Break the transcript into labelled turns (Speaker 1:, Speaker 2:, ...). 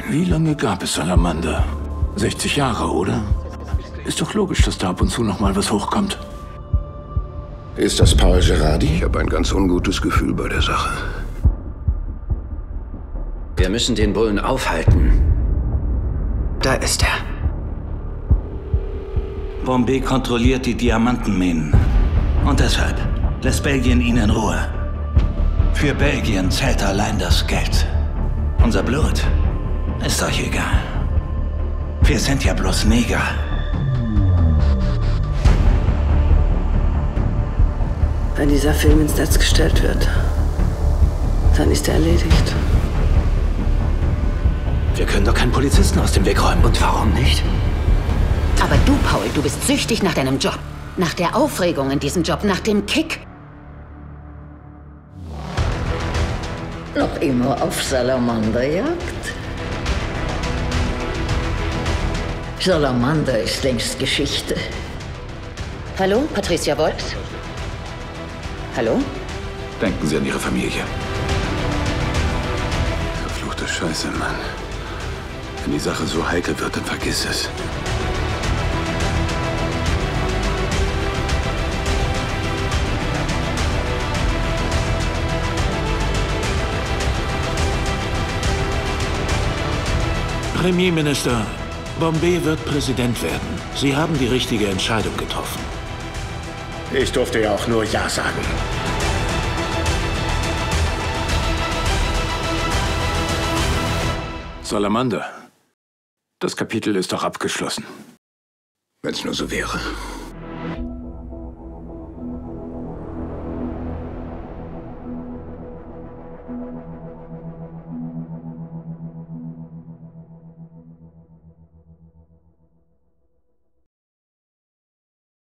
Speaker 1: Wie lange gab es Salamander? 60 Jahre, oder? Ist doch logisch, dass da ab und zu noch mal was hochkommt.
Speaker 2: Ist das Paul Gerardi? Ich habe ein ganz ungutes Gefühl bei der Sache.
Speaker 3: Wir müssen den Bullen aufhalten. Da ist er.
Speaker 4: Bombay kontrolliert die Diamantenminen. Und deshalb lässt Belgien ihn in Ruhe. Für Belgien zählt allein das Geld. Unser Blut ist euch egal. Wir sind ja bloß Neger.
Speaker 5: Wenn dieser Film ins Netz gestellt wird, dann ist er erledigt.
Speaker 3: Wir können doch keinen Polizisten aus dem Weg räumen. Und warum nicht?
Speaker 6: Aber du, Paul, du bist süchtig nach deinem Job. Nach der Aufregung in diesem Job, nach dem Kick.
Speaker 7: Noch immer auf Salamanderjagd? Salamander ist längst Geschichte.
Speaker 6: Hallo, Patricia Volks? Hallo?
Speaker 1: Denken Sie an Ihre Familie. Verfluchte Scheiße, Mann. Wenn die Sache so heikel wird, dann vergiss es.
Speaker 8: Premierminister, Bombay wird Präsident werden. Sie haben die richtige Entscheidung getroffen.
Speaker 2: Ich durfte ja auch nur Ja sagen.
Speaker 1: Salamander. Das Kapitel ist doch abgeschlossen.
Speaker 2: Wenn es nur so wäre.